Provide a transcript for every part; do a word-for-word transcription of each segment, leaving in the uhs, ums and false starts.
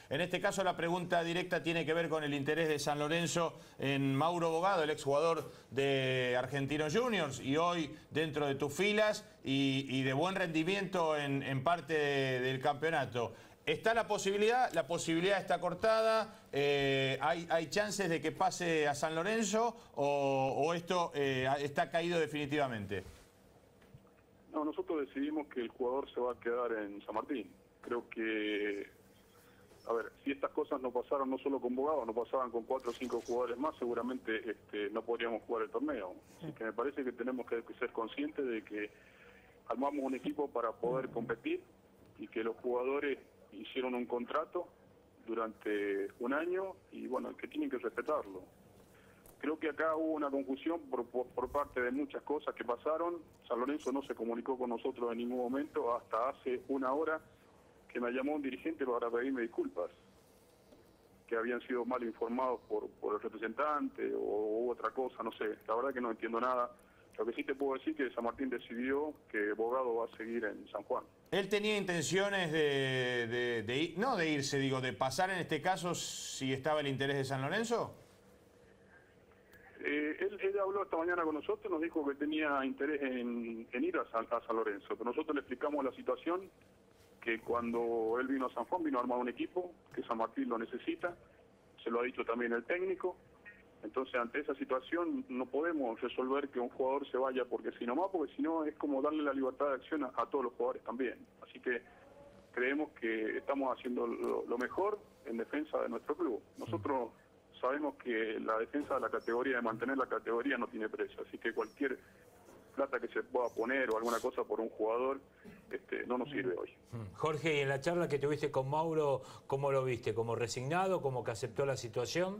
En este caso la pregunta directa tiene que ver con el interés de San Lorenzo en Mauro Bogado, el exjugador de Argentinos Juniors, y hoy dentro de tus filas y, y de buen rendimiento en, en parte de, del campeonato. ¿Está la posibilidad? ¿La posibilidad está cortada? Eh, ¿hay, ¿Hay chances de que pase a San Lorenzo o, o esto eh, está caído definitivamente? No, nosotros decidimos que el jugador se va a quedar en San Martín. Creo que, a ver, si estas cosas no pasaron no solo con Bogado, no pasaban con cuatro o cinco jugadores más, seguramente este, no podríamos jugar el torneo. Así que me parece que tenemos que ser conscientes de que armamos un equipo para poder competir y que los jugadores hicieron un contrato durante un año y bueno, que tienen que respetarlo. Creo que acá hubo una confusión por, por, por parte de muchas cosas que pasaron. San Lorenzo no se comunicó con nosotros en ningún momento hasta hace una hora que me llamó un dirigente para pedirme disculpas, que habían sido mal informados por, por el representante o, o otra cosa, no sé. La verdad que no entiendo nada. Lo que sí te puedo decir es que San Martín decidió que Bogado va a seguir en San Juan. ¿Él tenía intenciones de, de, de ir, no de irse, digo, de pasar en este caso si estaba el interés de San Lorenzo? Eh, él, él habló esta mañana con nosotros, nos dijo que tenía interés en, en ir a San, a San Lorenzo, pero nosotros le explicamos la situación, que cuando él vino a San Juan vino a armar un equipo, que San Martín lo necesita, se lo ha dicho también el técnico. Entonces, ante esa situación no podemos resolver que un jugador se vaya porque si no más, porque si no es como darle la libertad de acción a, a todos los jugadores también. Así que creemos que estamos haciendo lo, lo mejor en defensa de nuestro club. Nosotros sabemos que la defensa de la categoría, de mantener la categoría, no tiene precio. Así que cualquier plata que se pueda poner o alguna cosa por un jugador este, no nos sirve hoy. Jorge, y en la charla que tuviste con Mauro, ¿cómo lo viste? ¿Como resignado? ¿Como que aceptó la situación?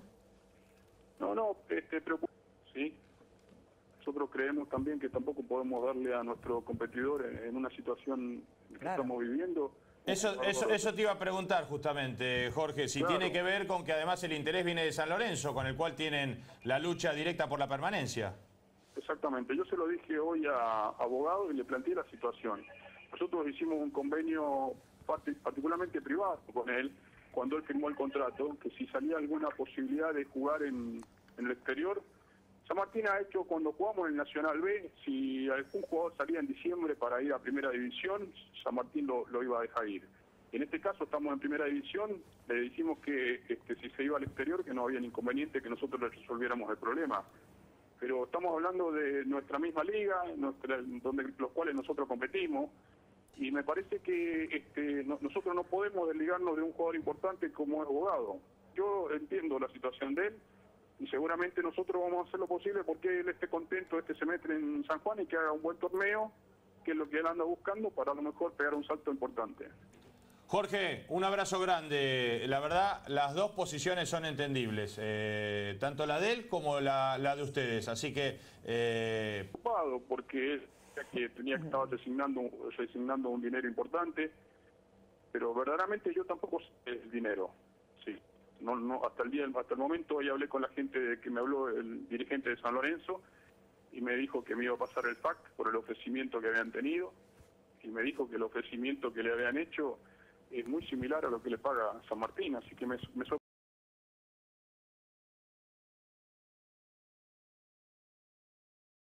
No, no, este, preocupado, sí. Nosotros creemos también que tampoco podemos darle a nuestro competidor en, en una situación que claro. estamos viviendo. Eso, eso, eso te iba a preguntar justamente, Jorge, si claro. tiene que ver con que además el interés viene de San Lorenzo, con el cual tienen la lucha directa por la permanencia. Exactamente, yo se lo dije hoy a Abogado y le planteé la situación. Nosotros hicimos un convenio particularmente privado con él, cuando él firmó el contrato, que si salía alguna posibilidad de jugar en, en el exterior, San Martín ha hecho cuando jugamos en el Nacional B, si algún jugador salía en diciembre para ir a Primera División, San Martín lo, lo iba a dejar ir. En este caso estamos en Primera División, le dijimos que, que, que si se iba al exterior, que no había inconveniente, que nosotros le resolviéramos el problema. Pero estamos hablando de nuestra misma liga, nuestra, donde los cuales nosotros competimos, y me parece que este, no, nosotros no podemos desligarnos de un jugador importante como es Bogado. Yo entiendo la situación de él y seguramente nosotros vamos a hacer lo posible porque él esté contento este semestre en San Juan y que haga un buen torneo, que es lo que él anda buscando para a lo mejor pegar un salto importante. Jorge, un abrazo grande. La verdad, las dos posiciones son entendibles, eh, tanto la de él como la, la de ustedes. Así que... Eh... Ocupado porque él que tenía que estar resignando, resignando un dinero importante, pero verdaderamente yo tampoco sé el dinero. Sí, no, no, hasta el día, hasta el momento hoy hablé con la gente de que me habló el dirigente de San Lorenzo y me dijo que me iba a pasar el F A Q por el ofrecimiento que habían tenido y me dijo que el ofrecimiento que le habían hecho es muy similar a lo que le paga San Martín, así que me, me